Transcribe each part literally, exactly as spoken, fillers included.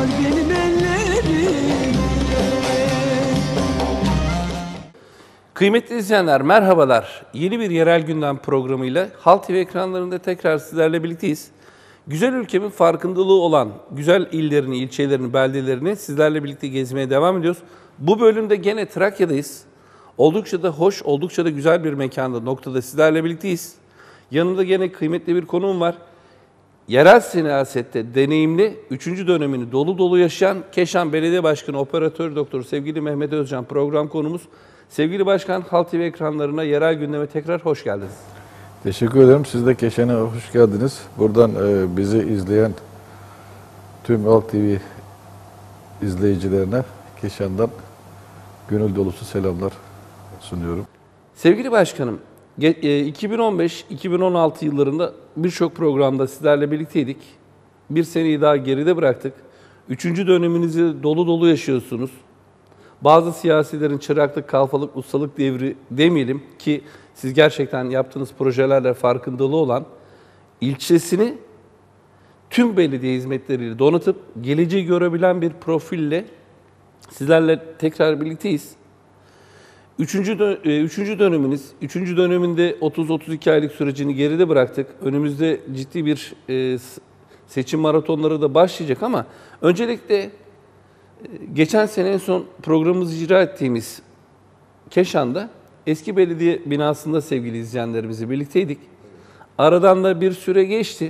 benim ellerimde. Kıymetli izleyenler merhabalar. Yeni bir yerel gündem programıyla Halk T V ekranlarında tekrar sizlerle birlikteyiz. Güzel ülkemin farkındalığı olan güzel illerini, ilçelerini, beldelerini sizlerle birlikte gezmeye devam ediyoruz. Bu bölümde gene Trakya'dayız. Oldukça da hoş, oldukça da güzel bir mekanda, noktada sizlerle birlikteyiz. Yanımda gene kıymetli bir konuğum var. Yerel siyasette deneyimli, üçüncü dönemini dolu dolu yaşayan Keşan Belediye Başkanı Operatör Doktor sevgili Mehmet Özcan program konumuz. Sevgili Başkan, Halk T V ekranlarına, yerel gündeme tekrar hoş geldiniz. Teşekkür ederim. Siz de Keşan'a hoş geldiniz. Buradan e, bizi izleyen tüm Halk T V izleyicilerine Keşan'dan gönül dolusu selamlar sunuyorum. Sevgili Başkanım, iki bin on beş iki bin on altı yıllarında birçok programda sizlerle birlikteydik. Bir seneyi daha geride bıraktık. Üçüncü döneminizi dolu dolu yaşıyorsunuz. Bazı siyasilerin çıraklık, kalfalık, ustalık devri demeyelim ki siz gerçekten yaptığınız projelerle farkındalığı olan ilçesini tüm belediye hizmetleriyle donatıp geleceği görebilen bir profille sizlerle tekrar birlikteyiz. Üçüncü, dö üçüncü döneminiz, üçüncü döneminde otuz otuz iki aylık sürecini geride bıraktık. Önümüzde ciddi bir e, seçim maratonları da başlayacak ama öncelikle geçen sene en son programımızı icra ettiğimiz Keşan'da eski belediye binasında sevgili izleyenlerimizle birlikteydik. Aradan da bir süre geçti.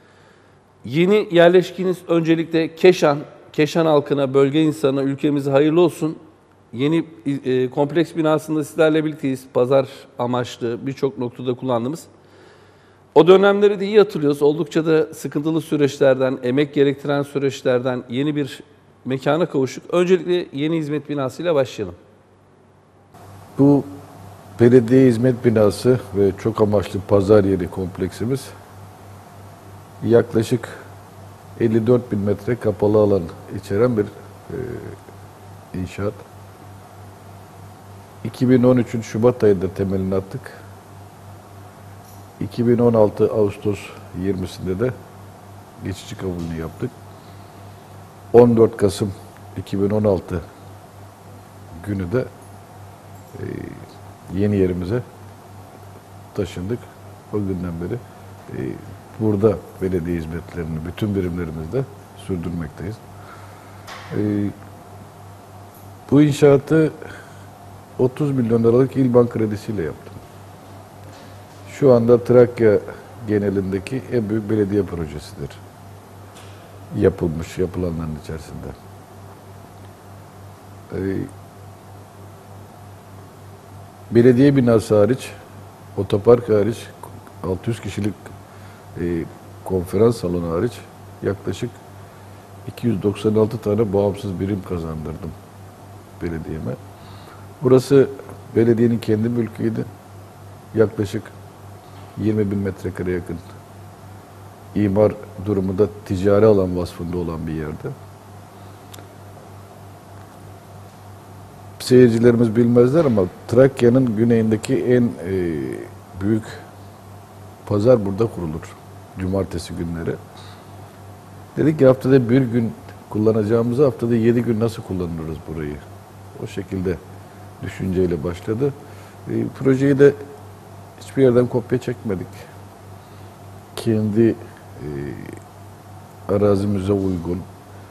Yeni yerleşkiniz öncelikle Keşan, Keşan halkına, bölge insanına, ülkemize hayırlı olsun. Yeni e, kompleks binasında sizlerle birlikteyiz. Pazar amaçlı birçok noktada kullandığımız. O dönemleri de iyi hatırlıyoruz. Oldukça da sıkıntılı süreçlerden, emek gerektiren süreçlerden yeni bir mekana kavuştuk. Öncelikle yeni hizmet binasıyla başlayalım. Bu belediye hizmet binası ve çok amaçlı pazar yeri kompleksimiz yaklaşık elli dört bin metre kapalı alan içeren bir e, inşaat. iki bin on üçün Şubat ayında temelini attık. iki bin on altı Ağustos yirmisinde de geçici kabulünü yaptık. on dört Kasım iki bin on altı günü de e, yeni yerimize taşındık. O günden beri e, burada belediye hizmetlerini bütün birimlerimizde sürdürmekteyiz. E, bu inşaatı otuz milyon liralık İlbank kredisiyle yaptım. Şu anda Trakya genelindeki en büyük belediye projesidir. Yapılmış, yapılanların içerisinde. Ee, belediye binası hariç, otopark hariç, altı yüz kişilik e, konferans salonu hariç yaklaşık iki yüz doksan altı tane bağımsız birim kazandırdım belediyeme. Burası belediyenin kendi mülküydü. Yaklaşık yirmi bin metrekare yakın imar durumunda ticari alan vasfında olan bir yerde. Seyircilerimiz bilmezler ama Trakya'nın güneyindeki en e, büyük pazar burada kurulur. Cumartesi günleri. Dedik ki haftada bir gün kullanacağımızı haftada yedi gün nasıl kullanırız burayı? O şekilde düşünceyle başladı. E, projeyi de hiçbir yerden kopya çekmedik. Kendi e, arazimize uygun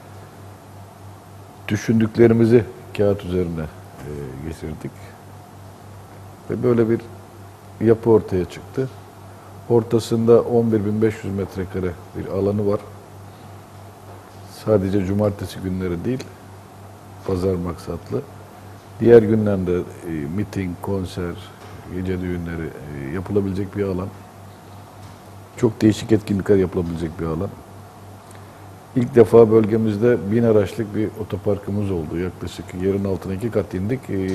düşündüklerimizi kağıt üzerine e, geçirdik. Ve böyle bir yapı ortaya çıktı. Ortasında on bir bin beş yüz metrekare bir alanı var. Sadece cumartesi günleri değil, pazar maksatlı. Diğer günlerde e, miting, konser, gece düğünleri e, yapılabilecek bir alan. Çok değişik etkinlikler yapılabilecek bir alan. İlk defa bölgemizde bin araçlık bir otoparkımız oldu. Yaklaşık yerin altına iki kat indik. Ee,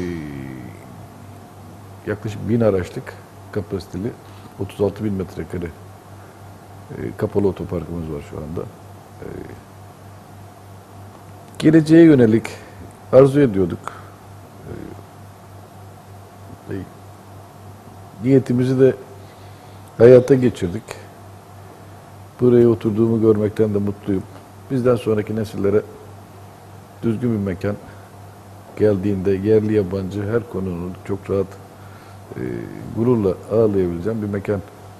yaklaşık bin araçlık kapasiteli otuz altı bin metrekare e, kapalı otoparkımız var şu anda. E, geleceğe yönelik arzu ediyorduk. E, niyetimizi de hayata geçirdik. Buraya oturduğumu görmekten de mutluyum. Bizden sonraki nesillere düzgün bir mekan. Geldiğinde yerli yabancı her konunun çok rahat e, gururla ağırlayabileceğim bir mekan.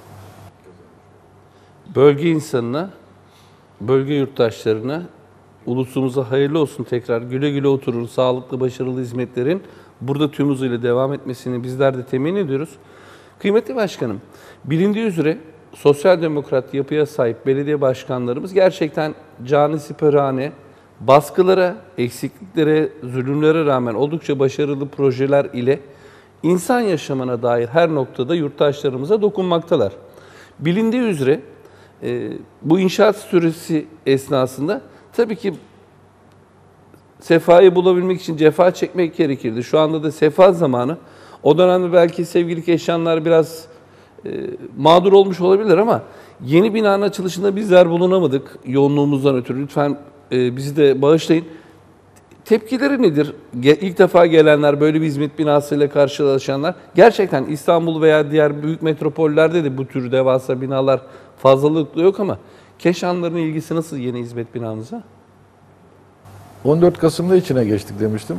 Bölge insanına, bölge yurttaşlarına, ulusumuza hayırlı olsun tekrar. Güle güle oturur, sağlıklı, başarılı hizmetlerin burada tüm hızıyla devam etmesini bizler de temin ediyoruz. Kıymetli başkanım, bilindiği üzere sosyal demokrat yapıya sahip belediye başkanlarımız gerçekten canisiperane, baskılara, eksikliklere, zulümlere rağmen oldukça başarılı projeler ile insan yaşamına dair her noktada yurttaşlarımıza dokunmaktalar. Bilindiği üzere e, bu inşaat süresi esnasında tabii ki sefayı bulabilmek için cefa çekmek gerekirdi. Şu anda da sefa zamanı. O dönemde belki sevgili Keşanlar biraz e, mağdur olmuş olabilir ama yeni binanın açılışında bizler bulunamadık yoğunluğumuzdan ötürü. Lütfen e, bizi de bağışlayın. Tepkileri nedir? Ge ilk defa gelenler, böyle bir hizmet binasıyla karşılaşanlar. Gerçekten İstanbul veya diğer büyük metropollerde de bu tür devasa binalar fazlalıkla yok ama Keşanların ilgisi nasıl yeni hizmet binamıza? on dört Kasım'da içine geçtik demiştim.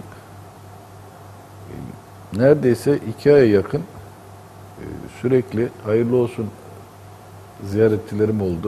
Neredeyse iki aya yakın sürekli hayırlı olsun ziyaretçilerim oldu.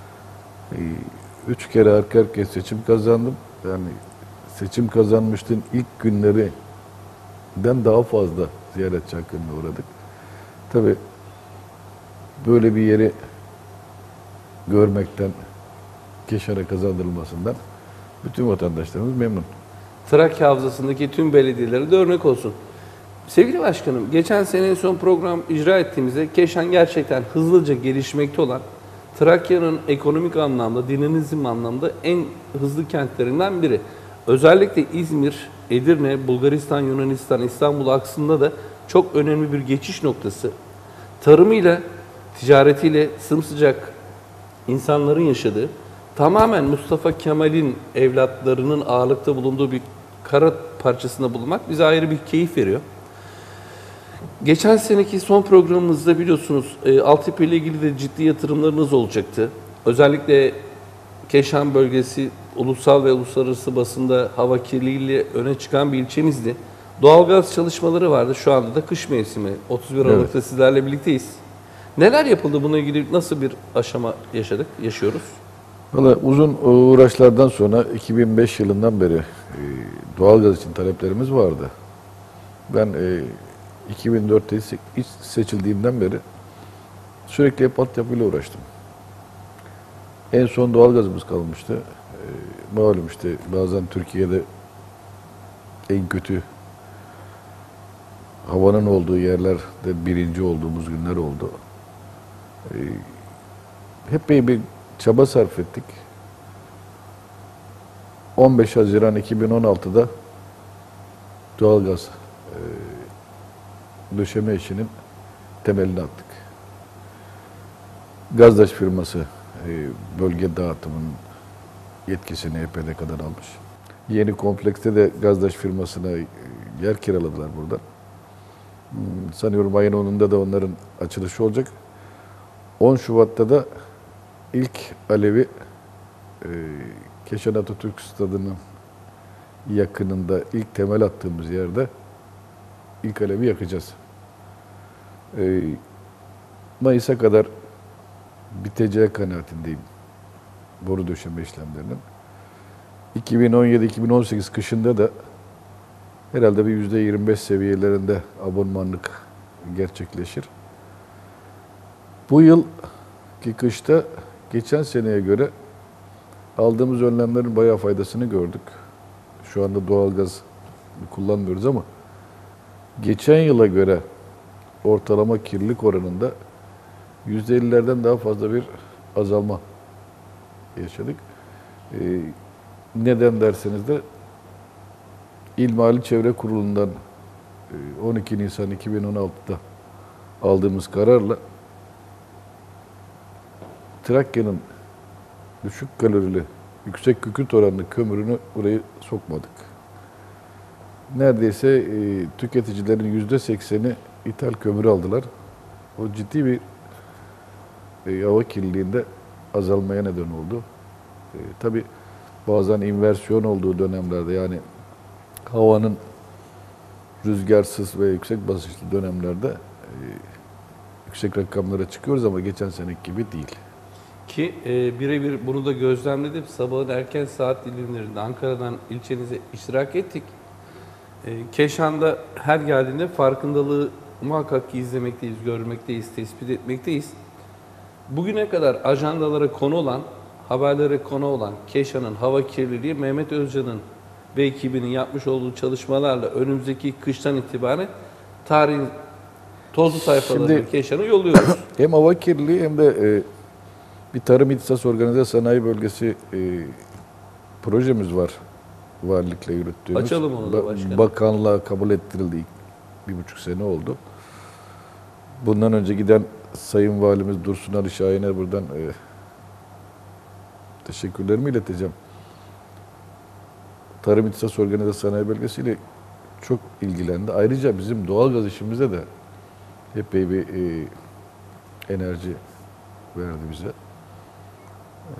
Üç kere arka arkaya seçim kazandım. Yani seçim kazanmıştın ilk günlerinden daha fazla ziyaretçi hakkında uğradık. Tabii böyle bir yeri görmekten, Keşan'a kazandırılmasından bütün vatandaşlarımız memnun. Trakya Havzası'ndaki tüm belediyelere de örnek olsun. Sevgili başkanım, geçen sene en son program icra ettiğimizde Keşan gerçekten hızlıca gelişmekte olan, Trakya'nın ekonomik anlamda, dinamizm anlamda en hızlı kentlerinden biri. Özellikle İzmir, Edirne, Bulgaristan, Yunanistan, İstanbul aksında da çok önemli bir geçiş noktası. Tarımıyla, ticaretiyle sımsıcak insanların yaşadığı, tamamen Mustafa Kemal'in evlatlarının ağırlıkta bulunduğu bir kara parçasında bulunmak bize ayrı bir keyif veriyor. Geçen seneki son programımızda biliyorsunuz e, altyapı ile ilgili de ciddi yatırımlarınız olacaktı. Özellikle Keşan bölgesi ulusal ve uluslararası basında hava kirliliğiyle öne çıkan bir ilçemizdi. Doğalgaz çalışmaları vardı. Şu anda da kış mevsimi. otuz bir Aralık'ta evet, sizlerle birlikteyiz. Neler yapıldı? Bununla ilgili nasıl bir aşama yaşadık, yaşıyoruz? Valla uzun uğraşlardan sonra iki bin beş yılından beri e, doğalgaz için taleplerimiz vardı. Ben e, iki bin dörtte ilk seçildiğimden beri sürekli hep altyapıyla uğraştım. En son doğalgazımız kalmıştı. E, malum işte bazen Türkiye'de en kötü havanın olduğu yerlerde birinci olduğumuz günler oldu. E, hep bir çaba sarf ettik. on beş Haziran iki bin on altıda doğalgaz e, döşeme işinin temelini attık. Gazdaş firması e, bölge dağıtımının yetkisini E P D'ye kadar almış. Yeni komplekste de Gazdaş firmasına e, yer kiraladılar burada. Hmm, sanıyorum ayın onunda da onların açılışı olacak. on Şubat'ta da ilk alevi e, Keşan Atatürk Stadı'nın yakınında ilk temel attığımız yerde ilk alevi yakacağız. E, Mayıs'a kadar biteceği kanaatindeyim boru döşeme işlemlerinin. iki bin on yedi iki bin on sekiz kışında da herhalde bir yüzde yirmi beş seviyelerinde abonmanlık gerçekleşir. Bu yıl ki kışta geçen seneye göre aldığımız önlemlerin bayağı faydasını gördük. Şu anda doğalgaz kullanmıyoruz ama geçen yıla göre ortalama kirlilik oranında yüzde ellilerden daha fazla bir azalma yaşadık. Ee, neden derseniz de İl Mali Çevre Kurulu'ndan on iki Nisan iki bin on altıda aldığımız kararla Trakya'nın düşük kalorili, yüksek kükürt oranlı kömürünü buraya sokmadık. Neredeyse e, tüketicilerin yüzde sekseni ithal kömür aldılar. O ciddi bir e, hava kirliliğinde azalmaya neden oldu. E, tabii bazen inversiyon olduğu dönemlerde, yani havanın rüzgarsız ve yüksek basınçlı dönemlerde e, yüksek rakamlara çıkıyoruz ama geçen seneki gibi değil. Ki e, birebir bunu da gözlemledim. Sabahın erken saat dilimlerinde Ankara'dan ilçenize iştirak ettik. E, Keşan'da her geldiğinde farkındalığı muhakkak ki izlemekteyiz, görmekteyiz, tespit etmekteyiz. Bugüne kadar ajandalara konu olan, haberlere konu olan Keşan'ın hava kirliliği, Mehmet Özcan'ın ve ekibinin yapmış olduğu çalışmalarla önümüzdeki kıştan itibaren tarihin tozlu sayfalarını Şimdi- Keşan'a yolluyoruz. Hem hava kirliliği hem de e, bir tarım ihtisas organize sanayi bölgesi e, projemiz var. Valilikle yürüttüğümüz. Açalım onu da Ba- başkanım. Bakanlığa kabul ettirildi. İlk Bir buçuk sene oldu. Bundan önce giden Sayın Valimiz Dursun Ali Şahin'e buradan e, teşekkürlerimi ileteceğim. Tarım İhtisas Organize Sanayi Bölgesi'yle çok ilgilendi. Ayrıca bizim doğalgaz işimizde de epey bir e, enerji verdi bize. E,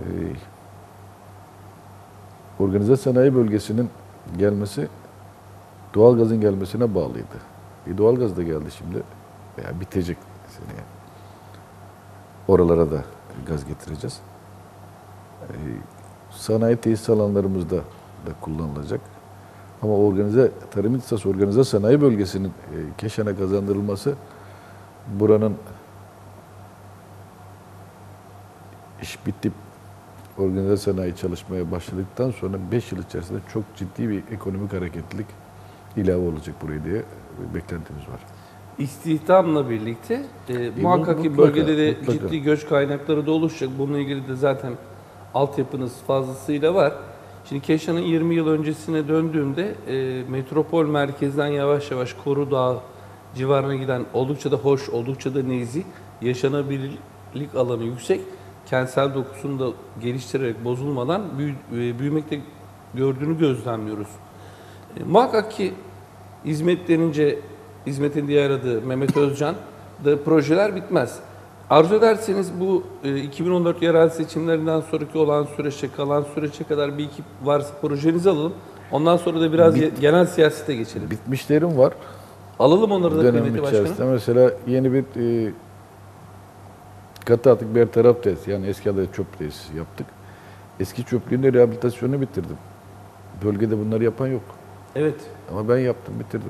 Organize Sanayi Bölgesi'nin gelmesi doğalgazın gelmesine bağlıydı. E, doğalgaz da geldi şimdi. Veya bitecek seneye. Oralara da gaz getireceğiz. E, sanayi tesis alanlarımızda da kullanılacak. Ama organize tarım ihtisas organize sanayi bölgesinin e, Keşan'a kazandırılması buranın iş bitip organize sanayi çalışmaya başladıktan sonra beş yıl içerisinde çok ciddi bir ekonomik hareketlilik ilave olacak buraya diye beklentimiz var. İstihdamla birlikte e, muhakkak ki mutlaka, bölgede de mutlaka. ciddi göç kaynakları da oluşacak. Bununla ilgili de zaten altyapınız fazlasıyla var. Şimdi Keşan'ın yirmi yıl öncesine döndüğümde e, metropol merkezden yavaş yavaş Koru Dağı civarına giden oldukça da hoş, oldukça da nezih, yaşanabilirlik alanı yüksek, kentsel dokusunu da geliştirerek bozulmadan büyü, e, büyümekte gördüğünü gözlemliyoruz. E, muhakkak ki hizmet denince hizmetin diğer adı Mehmet Özcan da projeler bitmez. Arzu ederseniz bu e, iki bin on dört yerel seçimlerinden sonraki olan süreçte, kalan süreçe kadar bir iki varsa projenizi alalım. Ondan sonra da biraz Bit- ye- genel siyasete geçelim. Bitmişlerim var. Alalım onları da Dönem kıymetli içerisinde başkanım. mesela yeni bir e, katı atık bertaraf tesisi, yani eski adıyla çöp tesisi yaptık. Eski çöplüğün de rehabilitasyonunu bitirdim. Bölgede bunları yapan yok. Evet. Ama ben yaptım, bitirdim.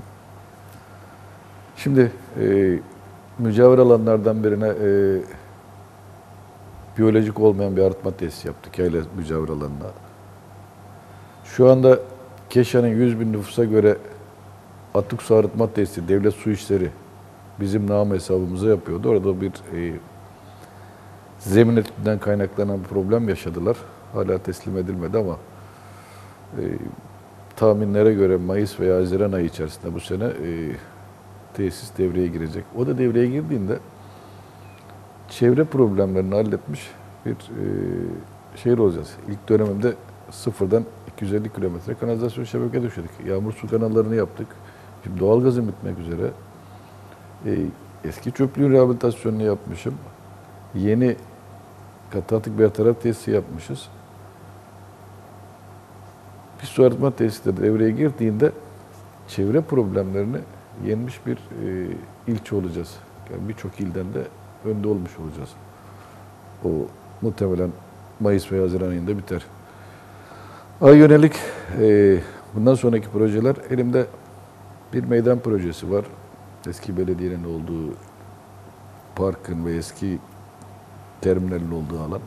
Şimdi e, mücavir alanlardan birine e, biyolojik olmayan bir arıtma tesisi yaptık. Yayla mücavir alanına. Şu anda Keşan'ın yüz bin nüfusa göre atık su arıtma tesisi, devlet su işleri bizim nam hesabımıza yapıyordu. Orada bir e, zemin etkisinden kaynaklanan bir problem yaşadılar. Hala teslim edilmedi ama e, tahminlere göre Mayıs veya Haziran ayı içerisinde bu sene e, tesis devreye girecek. O da devreye girdiğinde çevre problemlerini halletmiş bir e, şehir olacağız. İlk döneminde sıfırdan iki yüz elli kilometre kanalizasyon şebeke döşedik. Yağmur su kanallarını yaptık. Şimdi doğalgazın bitmek üzere. E, eski çöplüğün rehabilitasyonunu yapmışım. Yeni katı atık bertaraf tesisi yapmışız. Pis su arıtma tesisleri devreye girdiğinde çevre problemlerini yenmiş bir e, ilçe olacağız. Yani birçok ilden de önde olmuş olacağız. O muhtemelen Mayıs veya Haziran ayında biter. Ay yönelik e, bundan sonraki projeler, elimde bir meydan projesi var. Eski belediyenin olduğu parkın ve eski terminalin olduğu alan.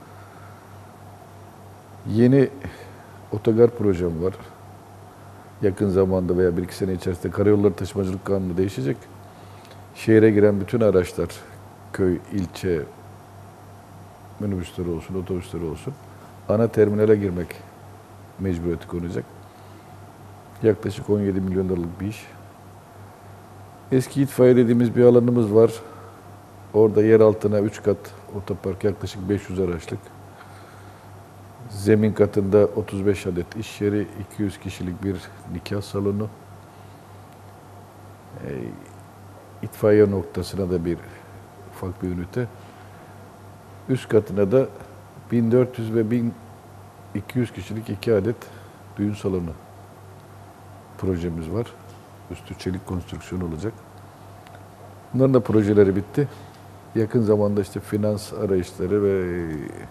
Yeni otogar projem var. Yakın zamanda veya bir iki sene içerisinde Karayolları Taşımacılık Kanunu değişecek. Şehre giren bütün araçlar, köy, ilçe, minibüsleri olsun, otobüsleri olsun, ana terminale girmek mecburiyeti konacak. Yaklaşık on yedi milyon liralık bir iş. Eski itfaiye dediğimiz bir alanımız var. Orada yer altına üç kat otopark, yaklaşık beş yüz araçlık. Zemin katında otuz beş adet iş yeri, iki yüz kişilik bir nikah salonu. E, itfaiye noktasına da bir ufak bir ünite. Üst katına da bin dört yüz ve bin iki yüz kişilik iki adet düğün salonu projemiz var. Üstü çelik konstrüksiyon olacak. Bunların da projeleri bitti. Yakın zamanda işte finans arayışları ve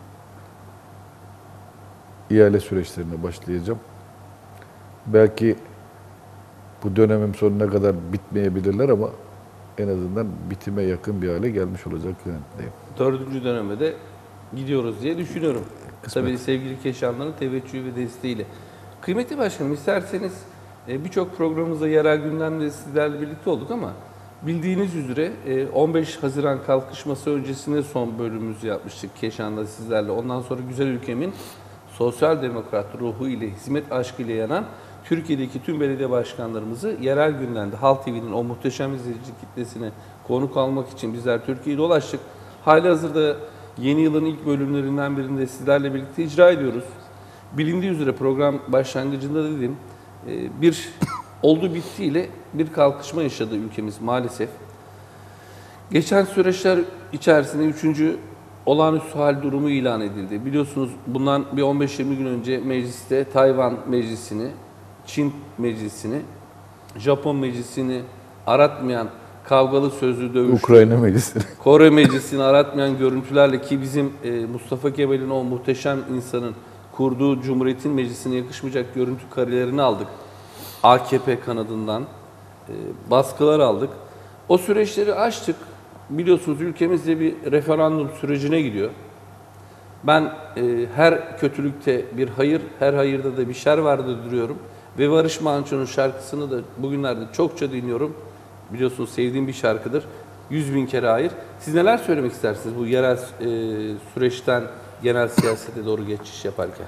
ihale süreçlerine başlayacağım. Belki bu dönemim sonuna kadar bitmeyebilirler ama en azından bitime yakın bir hale gelmiş olacak yani. Dördüncü döneme de gidiyoruz diye düşünüyorum. Kısmet. Tabii sevgili Keşanların teveccühü ve desteğiyle. Kıymetli Başkanım, isterseniz e, birçok programımızda yerel gündemde sizlerle birlikte olduk ama bildiğiniz üzere e, on beş Haziran kalkışması öncesinde son bölümümüzü yapmıştık Keşan'da sizlerle. Ondan sonra güzel ülkemin sosyal demokrat ruhu ile, hizmet aşkı ile yanan Türkiye'deki tüm belediye başkanlarımızı yerel gündemde Halk T V'nin o muhteşem izleyici kitlesine konuk almak için bizler Türkiye'yi dolaştık. Halihazırda yeni yılın ilk bölümlerinden birinde sizlerle birlikte icra ediyoruz. Bilindiği üzere program başlangıcında dedim, bir oldu bittiyle bir kalkışma yaşadı ülkemiz maalesef. Geçen süreçler içerisinde üçüncü olağanüstü hal durumu ilan edildi. Biliyorsunuz bundan bir on beş yirmi gün önce mecliste Tayvan Meclisi'ni, Çin Meclisi'ni, Japon Meclisi'ni aratmayan kavgalı sözlü dövüşlü, Ukrayna Meclisi. Kore Meclisi'ni aratmayan görüntülerle ki bizim e, Mustafa Kemal'in o muhteşem insanın kurduğu Cumhuriyet'in meclisine yakışmayacak görüntü karelerini aldık. A K P kanadından e, baskılar aldık. O süreçleri açtık. Biliyorsunuz ülkemizde bir referandum sürecine gidiyor. Ben e, her kötülükte bir hayır, her hayırda da bir şer vardır diyorum. Ve Barış Manço'nun şarkısını da bugünlerde çokça dinliyorum. Biliyorsunuz sevdiğim bir şarkıdır. Yüz bin kere hayır. Siz neler söylemek istersiniz bu yerel e, süreçten genel siyasete doğru geçiş yaparken?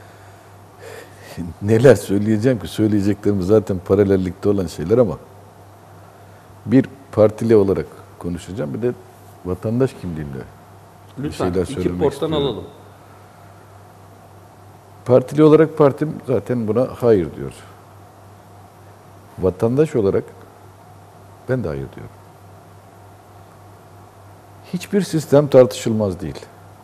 Neler söyleyeceğim ki? Söyleyeceklerim zaten paralellikte olan şeyler ama bir partili olarak konuşacağım. Bir de vatandaş kimliğiyle bir Lütfen şeyler iki söylemek porttan istiyorum. alalım. Partili olarak partim zaten buna hayır diyor. Vatandaş olarak ben de hayır diyorum. Hiçbir sistem tartışılmaz değil.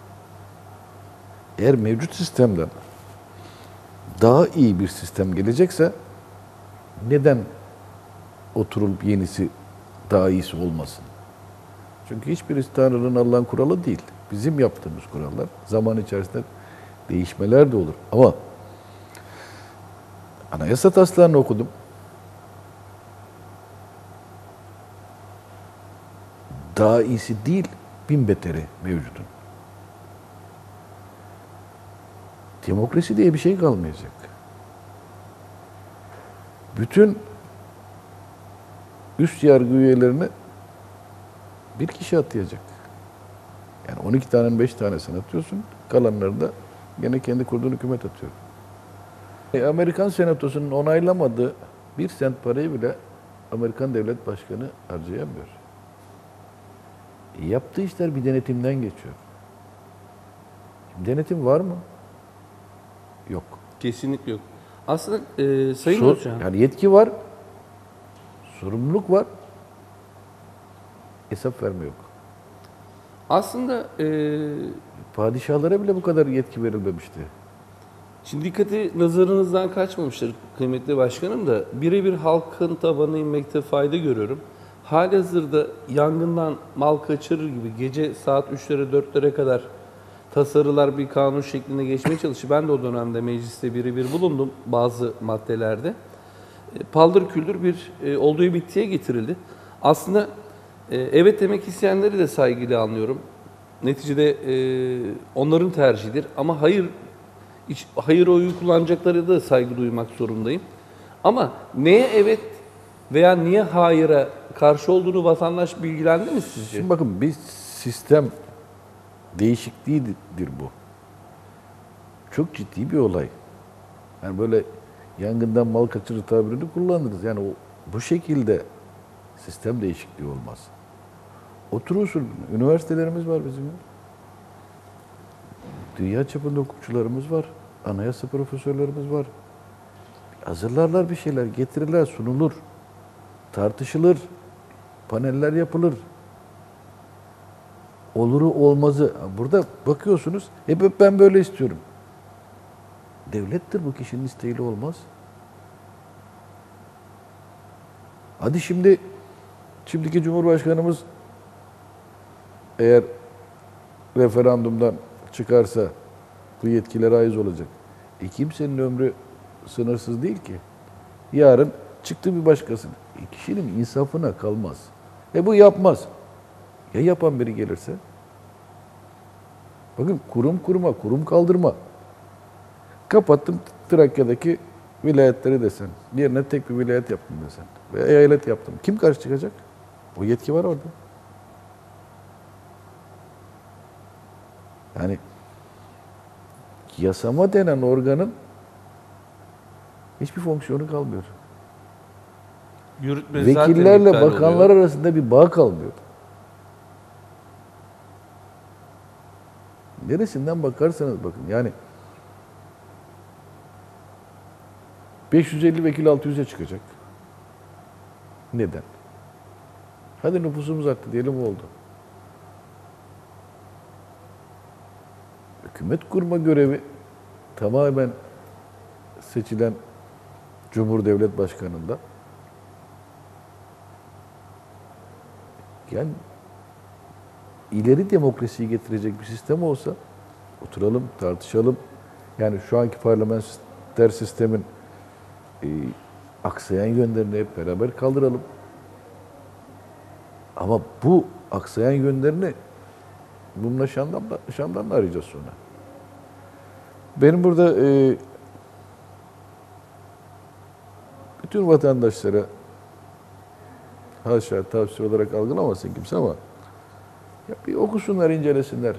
Eğer mevcut sistemden daha iyi bir sistem gelecekse neden oturulup yenisi daha iyisi olmasın? Çünkü hiçbirisi Tanrı'nın, Allah'ın kuralı değil. Bizim yaptığımız kurallar. Zaman içerisinde değişmeler de olur. Ama anayasa taslağını okudum. Daha iyisi değil, bin beteri mevcudun. Demokrasi diye bir şey kalmayacak. Bütün üst yargı üyelerini bir kişi atayacak. Yani on iki tanenin beş tanesini atıyorsun, kalanları da gene kendi kurduğun hükümet atıyor. E, Amerikan Senatosu'nun onaylamadığı bir sent parayı bile Amerikan Devlet Başkanı harcayamıyor. E, yaptığı işler bir denetimden geçiyor. Şimdi denetim var mı? Yok. Kesinlikle yok. Aslında e, Sayın Sor- Hocam, Yani yetki var, sorumluluk var, hesap verme yok. aslında e, Padişahlara bile bu kadar yetki verilmemişti. şimdi dikkati nazarınızdan kaçmamıştır kıymetli başkanım da birebir halkın tabanına inmekte fayda görüyorum. Halihazırda yangından mal kaçırır gibi gece saat üçlere dörtlere kadar tasarılar bir kanun şeklinde geçmeye çalışıyor. Ben de o dönemde mecliste birebir bulundum bazı maddelerde. E, paldır küldür bir e, olduğu bittiye getirildi. Aslında e, evet demek isteyenleri de saygıyla anlıyorum. Neticede e, onların tercihidir. Ama hayır hiç, hayır oyu kullanacakları da saygı duymak zorundayım. Ama neye evet veya niye hayıra karşı olduğunu vatandaş bilgilendi mi sizce? Şimdi bakın bir sistem değişikliğidir bu. Çok ciddi bir olay. Yani böyle yangından mal kaçırır tabirini kullanırız. Yani o, bu şekilde sistem değişikliği olmaz. Oturursun, üniversitelerimiz var bizim. Dünya çapında hukukçularımız var. Anayasa profesörlerimiz var. Hazırlarlar bir şeyler, getirirler, sunulur. Tartışılır. Paneller yapılır. Oluru olmazı. Burada bakıyorsunuz, hep, hep ben böyle istiyorum. devlettir, bu kişinin isteğiyle olmaz. Hadi şimdi, şimdiki Cumhurbaşkanımız eğer referandumdan çıkarsa bu yetkilere aiz olacak. E kimsenin ömrü sınırsız değil ki. Yarın çıktı bir başkası. E kişinin insafına kalmaz. E bu yapmaz. Ya yapan biri gelirse? Bakın kurum kurma, kurum kaldırma. Kapattım Trakya'daki vilayetleri desen. Yerine tek bir vilayet yaptım desen. Ve eyalet yaptım. Kim karşı çıkacak? O yetki var orada. Yani yasama denen organın hiçbir fonksiyonu kalmıyor. Yürütme zaten Vekillerle iptal bakanlar oluyor. arasında bir bağ kalmıyor. Neresinden bakarsanız bakın yani beş yüz elli vekil altı yüze çıkacak. Neden? Hadi nüfusumuz arttı diyelim, oldu. Hükümet kurma görevi tamamen seçilen Cumhur Devlet Başkanı'nda. Yani ileri demokrasiyi getirecek bir sistem olsa oturalım, tartışalım. Yani şu anki parlamenter sistemin e, aksayan yönlerini hep beraber kaldıralım. Ama bu aksayan yönlerini bununla şandanla, şandanla arayacağız sonra. Benim burada e, bütün vatandaşlara haşa tavsiye olarak algılamasın kimse ama ya bir okusunlar, incelesinler.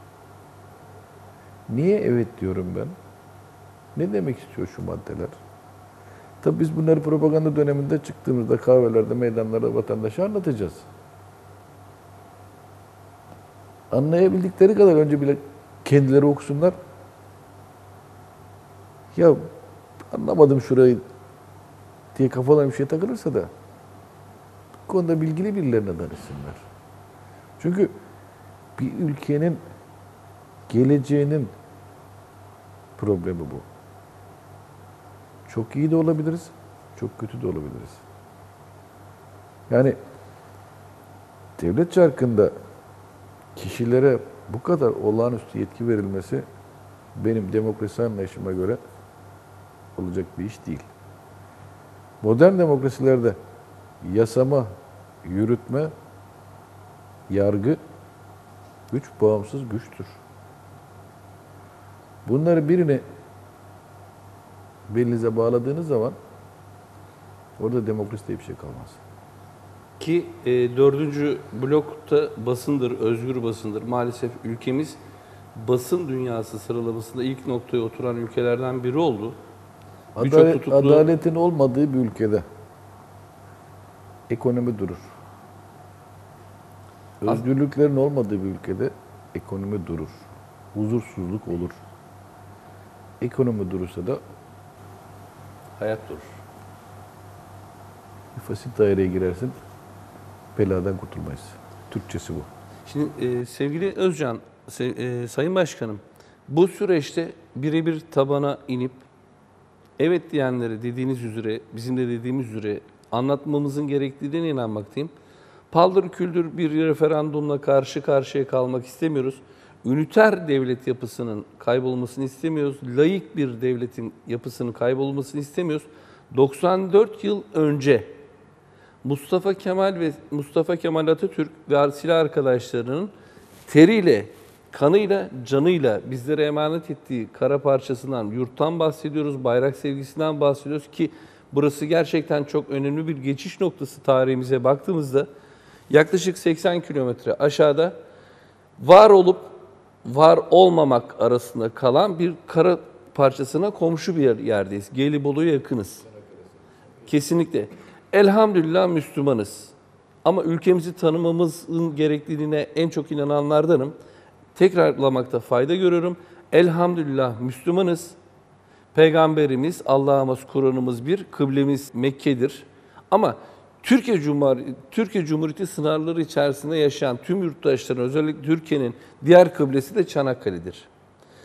Niye evet diyorum ben? Ne demek istiyor şu maddeler? Tabii biz bunları propaganda döneminde çıktığımızda kahvelerde, meydanlarda vatandaşa anlatacağız. Anlayabildikleri kadar önce bile kendileri okusunlar. Ya anlamadım şurayı diye kafalarına bir şey takılırsa da bu konuda bilgili birilerine danışsınlar. Çünkü bir ülkenin geleceğinin problemi bu. Çok iyi de olabiliriz, çok kötü de olabiliriz. Yani devlet çarkında kişilere bu kadar olağanüstü yetki verilmesi benim demokrasi anlayışıma göre olacak bir iş değil. Modern demokrasilerde yasama, yürütme, yargı üç bağımsız güçtür. Bunları birini belinize bağladığınız zaman orada demokrasi diye bir şey kalmaz. Ki e, dördüncü blokta basındır, özgür basındır. Maalesef ülkemiz basın dünyası sıralamasında ilk noktaya oturan ülkelerden biri oldu. Birçok Adalet, tutuklu... Adaletin olmadığı bir ülkede ekonomi durur. Özgürlüklerin olmadığı bir ülkede ekonomi durur. Huzursuzluk olur. Ekonomi durursa da Hayat durur. bir fasit daireye girersin, beladan kurtulmayız. Türkçesi bu. Şimdi e, sevgili Özcan, sev, e, Sayın Başkanım, bu süreçte birebir tabana inip evet diyenlere dediğiniz üzere, bizim de dediğimiz üzere anlatmamızın gerektiğine inanmaktayım. Paldır küldür bir referandumla karşı karşıya kalmak istemiyoruz. Üniter devlet yapısının kaybolmasını istemiyoruz. Laik bir devletin yapısının kaybolmasını istemiyoruz. doksan dört yıl önce Mustafa Kemal ve Mustafa Kemal Atatürk ve silah arkadaşlarının teriyle, kanıyla, canıyla bizlere emanet ettiği kara parçasından, yurttan bahsediyoruz, bayrak sevgisinden bahsediyoruz ki burası gerçekten çok önemli bir geçiş noktası tarihimize baktığımızda. Yaklaşık seksen kilometre aşağıda var olup var olmamak arasında kalan bir kara parçasına komşu bir yerdeyiz. Gelibolu'ya yakınız. Kesinlikle. Elhamdülillah Müslümanız. Ama ülkemizi tanımamızın gerekliliğine en çok inananlardanım. Tekrarlamakta fayda görüyorum. Elhamdülillah Müslümanız. Peygamberimiz, Allah'ımız, Kur'an'ımız bir, kıblemiz Mekke'dir. Ama Türkiye Cumhuriyeti, Türkiye Cumhuriyeti sınırları içerisinde yaşayan tüm yurttaşların, özellikle Türkiye'nin diğer kıblesi de Çanakkale'dir.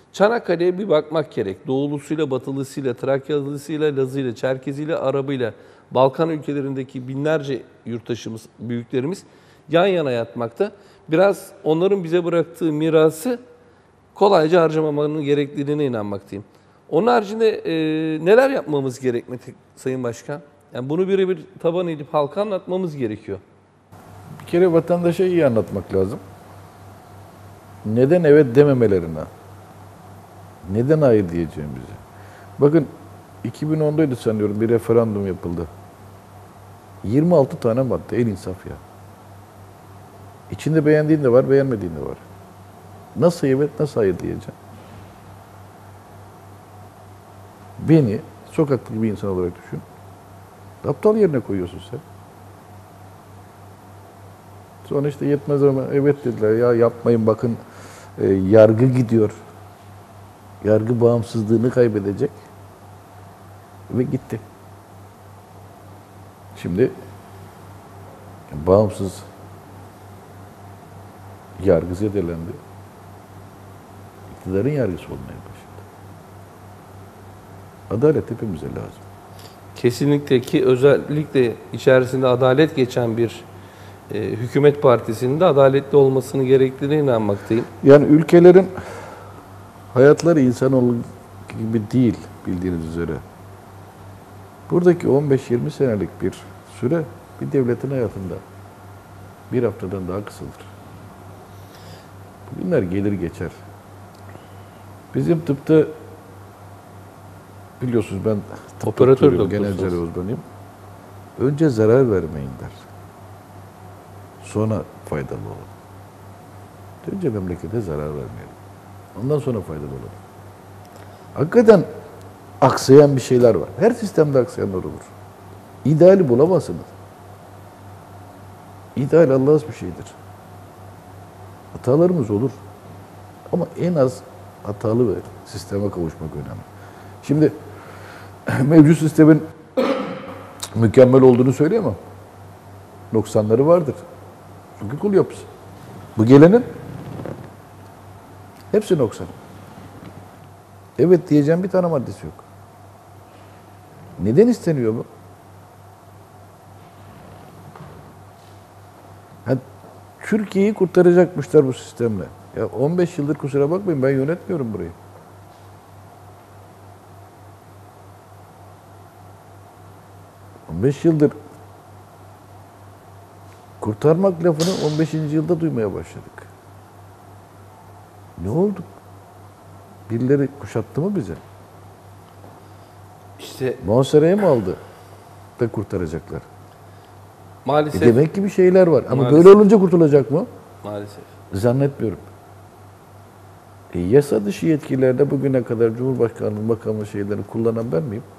Çanakkale'ye bir bakmak gerek. Doğulusuyla, batılısıyla, Trakyalısıyla, Lazıyla, Çerkeziyle, Arabıyla, Balkan ülkelerindeki binlerce yurttaşımız, büyüklerimiz yan yana yatmakta. Biraz onların bize bıraktığı mirası kolayca harcamamanın gerekliliğine inanmaktayım. Onun haricinde e, neler yapmamız gerekmekte Sayın Başkan? Yani bunu birebir taban edip halka anlatmamız gerekiyor. Bir kere vatandaşa iyi anlatmak lazım. Neden evet dememelerine, neden hayır diyeceğimizi. Bakın iki bin ondaydı sanıyorum bir referandum yapıldı. yirmi altı tane madde, en insaf ya. İçinde beğendiğin de var, beğenmediğin de var. Nasıl evet, nasıl hayır diyeceğim. Beni sokaktaki bir insan olarak düşün. Aptal yerine koyuyorsun sen. Sonra işte yetmez ama evet dediler. Ya yapmayın bakın e, yargı gidiyor. Yargı bağımsızlığını kaybedecek. Ve gitti. Şimdi bağımsız yargı zedelendi. İktidarın yargısı olmaya başladı. Adalet hepimize lazım. Kesinlikle, ki özellikle içerisinde adalet geçen bir e, hükümet partisinin de adaletli olmasını gerektiğine inanmaktayım. Yani ülkelerin hayatları insanoğlu gibi değil bildiğiniz üzere. Buradaki on beş yirmi senelik bir süre bir devletin hayatında bir haftadan daha kısadır. Günler gelir geçer. Bizim tıpta biliyorsunuz ben tıp Operatör doktoruyum, genel doktorsunuz. cerrahi uzmanıyım. Önce zarar vermeyin der. Sonra faydalı olun. Önce memlekete zarar vermeyelim. Ondan sonra faydalı olalım. Hakikaten aksayan bir şeyler var. Her sistemde aksayanlar olur. İdeali bulamazsınız. İdeal Allah'a has bir şeydir. Hatalarımız olur. Ama en az hatalı ve sisteme kavuşmak önemli. Şimdi mevcut sistemin mükemmel olduğunu söyleyemem. Noksanları vardır. Çünkü kul yapısı. Bu gelenin hepsi noksan. Evet diyeceğim bir tane maddesi yok. Neden isteniyor bu? Ha, Türkiye'yi kurtaracakmışlar bu sistemle. Ya on beş yıldır kusura bakmayın ben yönetmiyorum burayı. on beş yıldır kurtarmak lafını on beşinci yılda duymaya başladık. Ne oldu? Birileri kuşattı mı bize? İşte Muhasere'ye mi aldı da kurtaracaklar? maalesef, E demek ki bir şeyler var. Ama Maalesef. böyle olunca kurtulacak mı? maalesef. Zannetmiyorum. E yasa dışı yetkilerde bugüne kadar Cumhurbaşkanlığı makamı şeylerini kullanan ben miyim?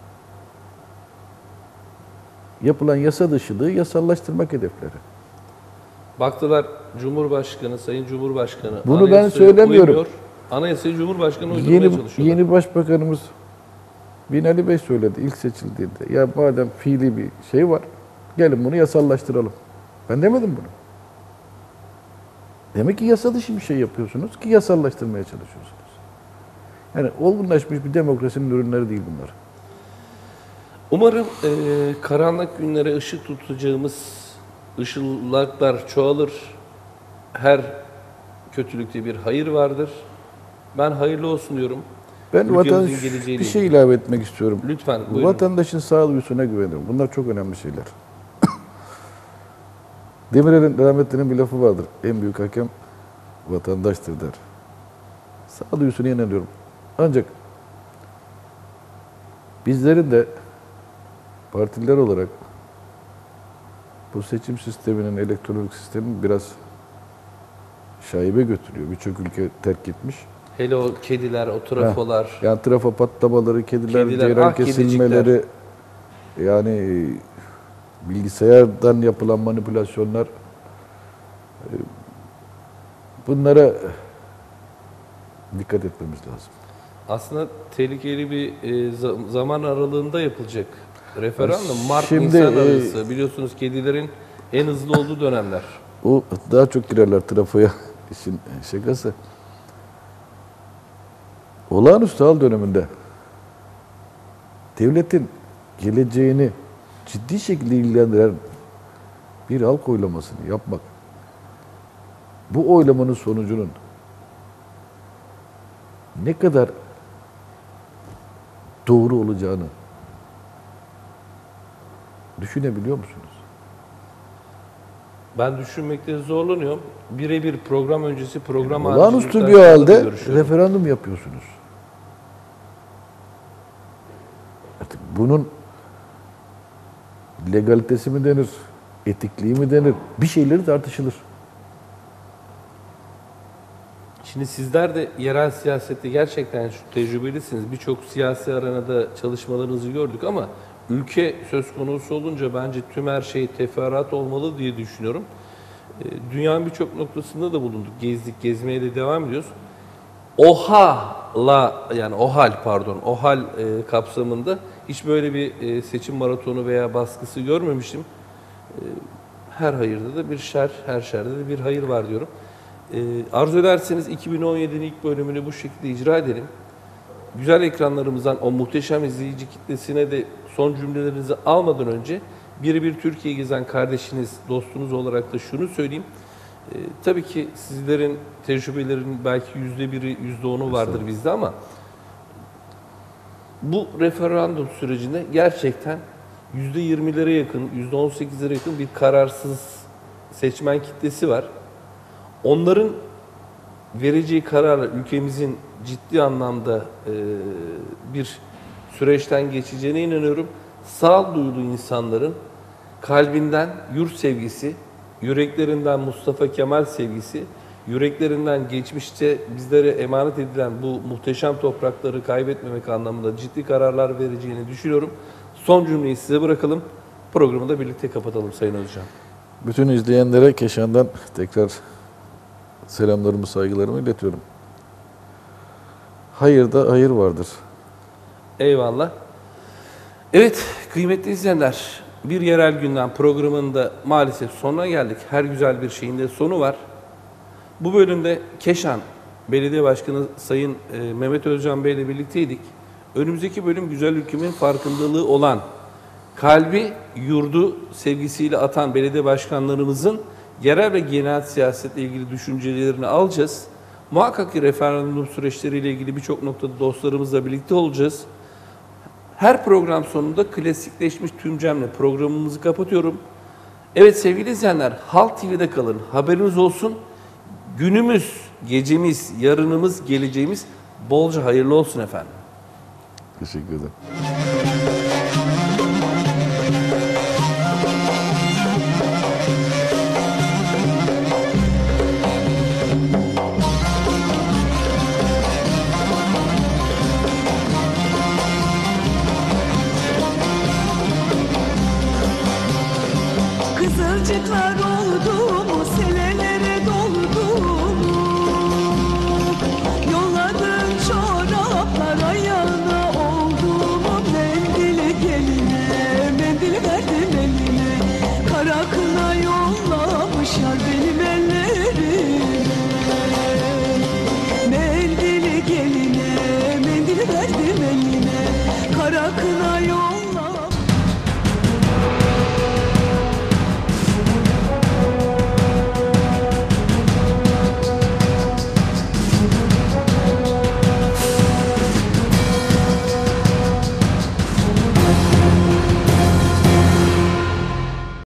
Yapılan yasa dışılığı yasallaştırmak hedefleri. Baktılar Cumhurbaşkanı, Sayın Cumhurbaşkanı Bunu ben anayasaya söylemiyorum. uymuyor. Anayasayı Cumhurbaşkanı uydurmaya Yeni, çalışıyorlar. yeni Başbakanımız Binali Bey söyledi ilk seçildiğinde. Ya madem fiili bir şey var, gelin bunu yasallaştıralım. Ben demedim bunu. Demek ki yasa dışı bir şey yapıyorsunuz ki yasallaştırmaya çalışıyorsunuz. Yani olgunlaşmış bir demokrasinin ürünleri değil bunlar. Umarım e, karanlık günlere ışık tutacağımız ışılaklar çoğalır. Her kötülükte bir hayır vardır. Ben hayırlı olsun diyorum. Ben Ülkemizin vatandaş geleceğiyle bir şey ilgili. ilave etmek istiyorum. Lütfen buyurun. Vatandaşın sağduyusuna güveniyorum. Bunlar çok önemli şeyler. Demirel'in rahmetlinin bir lafı vardır. En büyük hakem vatandaştır der. Sağduyusuna inanıyorum. Ancak bizlerin de partiler olarak bu seçim sisteminin, elektronik sistemin biraz şaibe götürüyor. Birçok ülke terk etmiş. Hele o kediler, o trafolar. Yani trafo patlamaları, kediler, Kediler, ceyran ah kesilmeleri, yani bilgisayardan yapılan manipülasyonlar, bunlara dikkat etmemiz lazım. Aslında tehlikeli bir e, za- zaman aralığında yapılacak referandum. Şimdi, Mart-Nisan e, arası. Biliyorsunuz kedilerin en hızlı olduğu dönemler. O daha çok girerler trafoya, işin şakası. olağanüstü hal döneminde devletin geleceğini ciddi şekilde ilgilendiren bir halk oylamasını yapmak, bu oylamanın sonucunun ne kadar doğru olacağını düşünebiliyor musunuz? Ben düşünmekte zorlanıyorum. Birebir program öncesi program Olağanüstü bir haricinde halde görüşüyorum. referandum yapıyorsunuz. Artık bunun legalitesi mi denir, etikliği mi denir, bir şeyleri tartışılır. Şimdi sizler de yerel siyasette gerçekten şu tecrübelisiniz. Birçok siyasi arenada çalışmalarınızı gördük ama ülke söz konusu olunca bence tüm her şey teferruat olmalı diye düşünüyorum. Ee, Dünyanın birçok noktasında da bulunduk. Gezdik, gezmeye de devam ediyoruz. OHA'la yani OHAL pardon, OHAL e, kapsamında hiç böyle bir e, seçim maratonu veya baskısı görmemiştim. E, her hayırda da bir şer, her şerde de bir hayır var diyorum. E, arzu ederseniz iki bin on yedinin ilk bölümünü bu şekilde icra edelim. Güzel ekranlarımızdan o muhteşem izleyici kitlesine de son cümlelerinizi almadan önce bir bir Türkiye gezen kardeşiniz, dostunuz olarak da şunu söyleyeyim. Ee, tabii ki sizlerin tecrübelerinin belki yüzde biri, yüzde onu vardır bizde ama bu referandum sürecinde gerçekten yüzde yirmilere yakın, yüzde on sekizlere yakın bir kararsız seçmen kitlesi var. Onların vereceği kararla ülkemizin ciddi anlamda e, bir süreçten geçeceğine inanıyorum. Sağduyulu insanların kalbinden yurt sevgisi, yüreklerinden Mustafa Kemal sevgisi, yüreklerinden geçmişte bizlere emanet edilen bu muhteşem toprakları kaybetmemek anlamında ciddi kararlar vereceğini düşünüyorum. Son cümleyi size bırakalım. Programı da birlikte kapatalım Sayın Özcan. Bütün izleyenlere Keşan'dan tekrar selamlarımı, saygılarımı iletiyorum. Hayırda hayır vardır. Eyvallah. Evet kıymetli izleyenler, bir yerel gündem programında maalesef sonuna geldik. Her güzel bir şeyin de sonu var. Bu bölümde Keşan Belediye Başkanı Sayın e, Mehmet Özcan Bey ile birlikteydik. Önümüzdeki bölüm güzel ülkemin farkındalığı olan, kalbi yurdu sevgisiyle atan belediye başkanlarımızın yerel ve genel siyasetle ilgili düşüncelerini alacağız. Muhakkak ki referandum süreçleriyle ilgili birçok noktada dostlarımızla birlikte olacağız. Her program sonunda klasikleşmiş tüm cümle programımızı kapatıyorum. Evet sevgili izleyenler, Halk T V'de kalın. Haberiniz olsun. Günümüz, gecemiz, yarınımız, geleceğimiz bolca hayırlı olsun efendim. Teşekkür ederim. Kızılcıklar